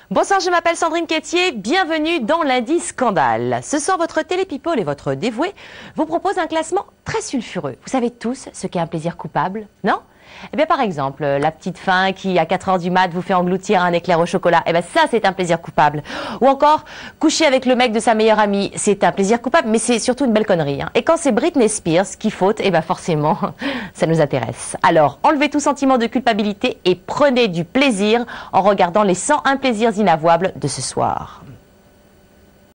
Bonsoir, je m'appelle Sandrine Quétier, bienvenue dans Lundi Scandale. Ce soir, votre télé-people et votre dévoué vous proposent un classement très sulfureux. Vous savez tous ce qu'est un plaisir coupable, non? Eh bien, par exemple, la petite faim qui, à 4 heures du mat, vous fait engloutir un éclair au chocolat. Eh bien, ça, c'est un plaisir coupable. Ou encore, coucher avec le mec de sa meilleure amie, c'est un plaisir coupable, mais c'est surtout une belle connerie. Et quand c'est Britney Spears qui faute, eh bien, forcément, ça nous intéresse. Alors, enlevez tout sentiment de culpabilité et prenez du plaisir en regardant les 101 plaisirs inavouables de ce soir.